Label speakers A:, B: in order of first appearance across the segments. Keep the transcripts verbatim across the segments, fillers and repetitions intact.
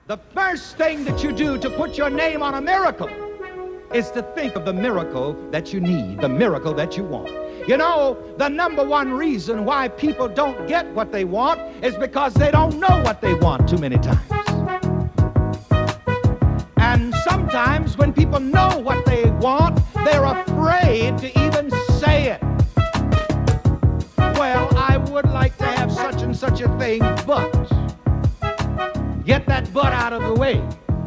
A: The first thing that you do to put your name on a miracle is to think of the miracle that you need, the miracle that you want. You know, the number one reason why people don't get what they want is because they don't know what they want too many times. And sometimes when people know what they want, they're afraid to even say it. Well, I would like to have such and such a thing, but get that but out of the way.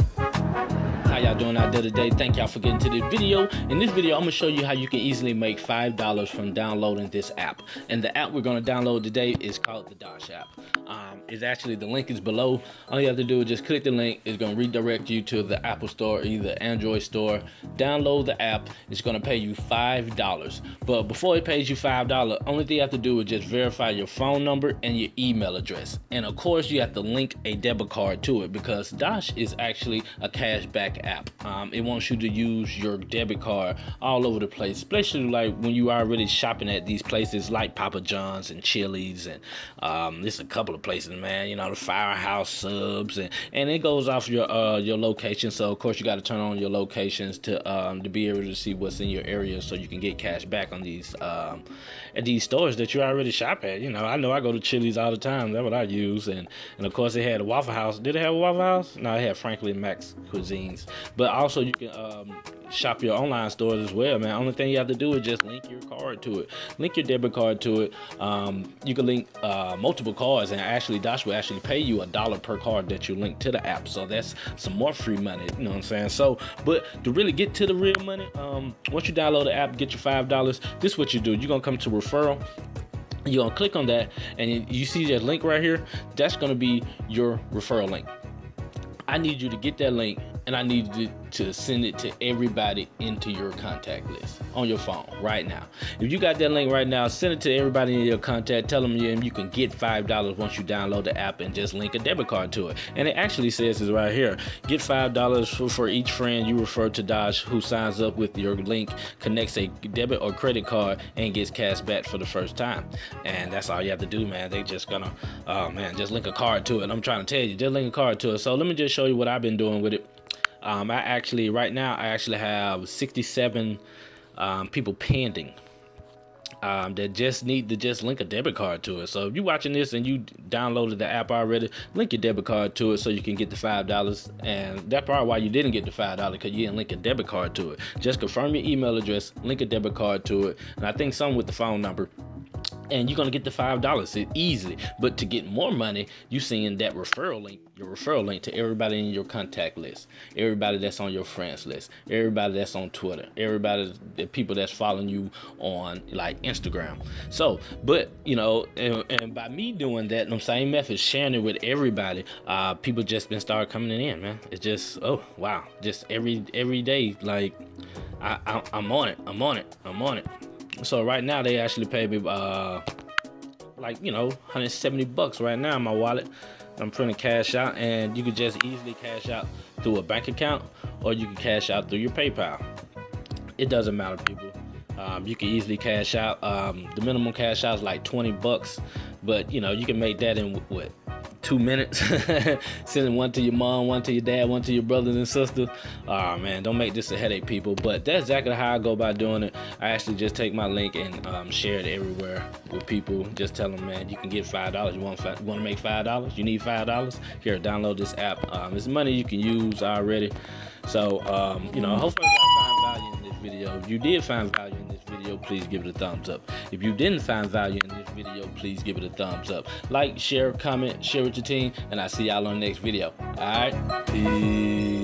B: How y'all doing out there today? Thank y'all for getting to this video. In this video, I'm gonna show you how you can easily make five dollars from downloading this app. And the app we're gonna download today is called the Dosh app. Um, it's actually, the link is below. All you have to do is just click the link. It's gonna redirect you to the Apple Store, either Android store. Download the app. It's gonna pay you five dollars. But before it pays you five dollars, only thing you have to do is just verify your phone number and your email address. And of course, you have to link a debit card to it, because Dosh is actually a cashback app. Um, it wants you to use your debit card all over the place, especially like when you are already shopping at these places like Papa John's and Chili's, and um, there's a couple of places, man, you know, the Firehouse Subs, and, and it goes off your uh, your location. So of course you got to turn on your locations to um, to be able to see what's in your area, so you can get cash back on these um, at these stores that you already shop at. You know, I know I go to Chili's all the time. That's what I use, and and of course they had a Waffle House. Did it have a Waffle House? No, it had Franklin Max Cuisines. But also you can um, shop your online stores as well, man. Only thing you have to do is just link your card to it. Link your debit card to it. Um, you can link uh, multiple cards, and actually Dosh will actually pay you a dollar per card that you link to the app. So that's some more free money, you know what I'm saying? So, but to really get to the real money, um, once you download the app, get your five dollars, this is what you do. You're gonna come to referral. You're gonna click on that, and you see that link right here? That's gonna be your referral link. I need you to get that link, and I need you to send it to everybody into your contact list on your phone right now. If you got that link right now, send it to everybody in your contact. Tell them you, you can get five dollars once you download the app, and just link a debit card to it. And it actually says it's right here. Get five dollars for, for each friend you refer to Dosh who signs up with your link, connects a debit or credit card, and gets cash back for the first time. And that's all you have to do, man. They just gonna, oh man, just link a card to it. I'm trying to tell you, just link a card to it. So let me just show you what I've been doing with it. Um, I actually, right now, I actually have sixty-seven um, people pending um, that just need to just link a debit card to it. So if you're watching this and you downloaded the app already, link your debit card to it so you can get the five dollars. And that's probably why you didn't get the five dollars, because you didn't link a debit card to it. Just confirm your email address, link a debit card to it, and I think something with the phone number, and you're gonna get the five dollars easily. But to get more money, you send that referral link, your referral link, to everybody in your contact list, everybody that's on your friends list, everybody that's on Twitter, everybody, the people that's following you on like Instagram. So, but you know, and, and by me doing that, the same method, sharing it with everybody, uh, people just been start coming in, man. It's just, oh wow, just every every day, like I, I I'm on it, I'm on it, I'm on it. So right now they actually pay me uh like, you know, one hundred seventy bucks right now in my wallet. I'm printing cash out, and you can just easily cash out through a bank account, or you can cash out through your PayPal. It doesn't matter, people. Um, you can easily cash out. Um, the minimum cash out is like twenty bucks, but you know, you can make that in what, two minutes. Sending one to your mom, one to your dad, one to your brothers and sisters. Oh man, don't make this a headache, people. But that's exactly how I go about doing it. I actually just take my link and um, share it everywhere with people. Just tell them, man, you can get five dollars. You want five, you want to make five dollars? You need five dollars? Here, download this app. Um, it's money you can use already. So um, you know, hopefully y'all find value in this video. If you did find value in this video, please give it a thumbs up. If you didn't find value in this video, please give it a thumbs up. Like, share, comment, share with your team, and I'll see y'all on the next video. All right, peace.